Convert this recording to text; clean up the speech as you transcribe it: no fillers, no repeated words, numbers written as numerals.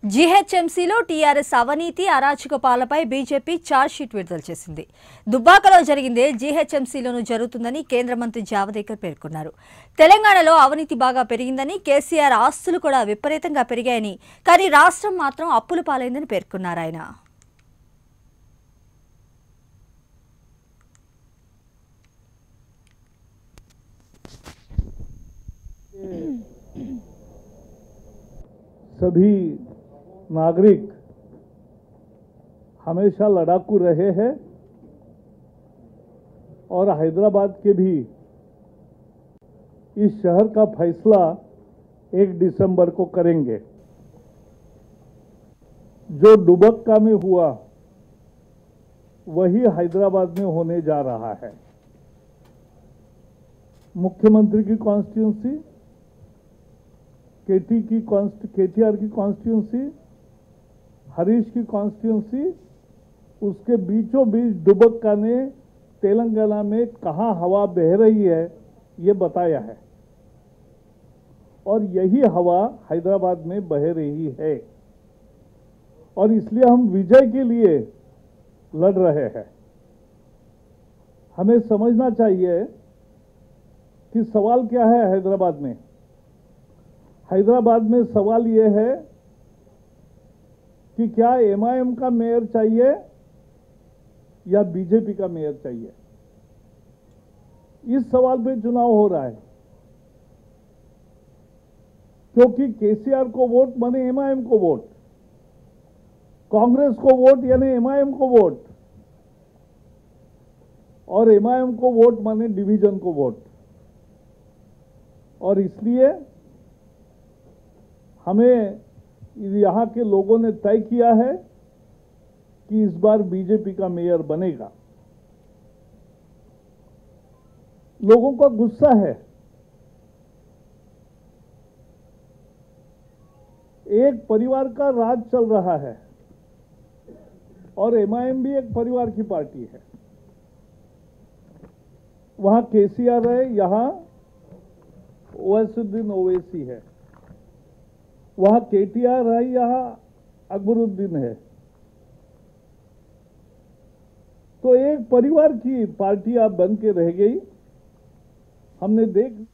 జీహెచ్ఎంసీలో TRS అవినీతి అరాచక పాలనపై బీజేపీ ఛార్జ్షీట్ విడుదల చేసింది. దుబ్బాకలో జరిగిందే జీహెచ్ఎంసీలోనూ జరుగుతుందని కేంద్ర మంత్రి జావదేకర్ పేర్కొన్నారు. తెలంగాణలో అవినీతి బాగా పెరిగిందని, కేసీఆర్ ఆస్తులు కూడా విపరీతంగా పెరిగాయని, కానీ రాష్ట్రం మాత్రం అప్పుల పాలైందని పేర్కొన్నారు ఆయన. सभी नागरिक हमेशा लड़ाकू रहे हैं और हैदराबाद के भी इस शहर का फैसला 1 दिसंबर को करेंगे। जो दुबक्का में हुआ वही हैदराबाद में होने जा रहा है। मुख्यमंत्री की कॉन्स्टिट्यूंसी, केटीआर की कॉन्स्टिट्यूंसी, हरीश की कॉन्स्टिट्यूंसी, उसके बीचों बीच दुबक्का ने तेलंगाना में कहां हवा बह रही है ये बताया है और यही हवा हैदराबाद में बह रही है और इसलिए हम विजय के लिए लड़ रहे हैं। हमें समझना चाहिए कि सवाल क्या है हैदराबाद में। हैदराबाद में सवाल यह है कि क्या एमआईएम का मेयर चाहिए या बीजेपी का मेयर चाहिए। इस सवाल पे चुनाव हो रहा है क्योंकि केसीआर को वोट माने एमआईएम को वोट, कांग्रेस को वोट यानी एमआईएम को वोट, और एमआईएम को वोट माने डिवीजन को वोट। और इसलिए हमें यहां के लोगों ने तय किया है कि इस बार बीजेपी का मेयर बनेगा। लोगों का गुस्सा है। एक परिवार का राज चल रहा है और एमआईएम भी एक परिवार की पार्टी है। वहां केसीआर है, यहां ओवैसीउद्दीन ओवैसी है, वहां केटीआर है, यहां अकबरुद्दीन है। तो एक परिवार की पार्टी आप बन के रह गई। हमने देख